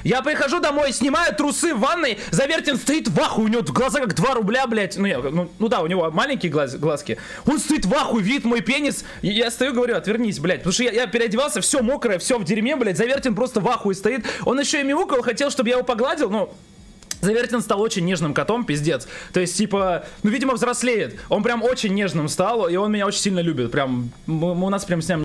Я прихожу домой, снимаю трусы в ванной, Завертин стоит в ахуе, у него глаза как 2 рубля, блядь. Ну да, у него маленькие глазки. Он стоит в ахуе, видит мой пенис. Я стою, говорю, отвернись, блядь. Потому что я переодевался, все мокрое, все в дерьме, блядь. Завертин просто в ахуе стоит. Он еще и мяукал, хотел, чтобы я его погладил, но... Завертин стал очень нежным котом, пиздец. То есть, типа, ну, видимо, взрослеет. Он прям очень нежным стал, и он меня очень сильно любит. Прям, у нас прям с ним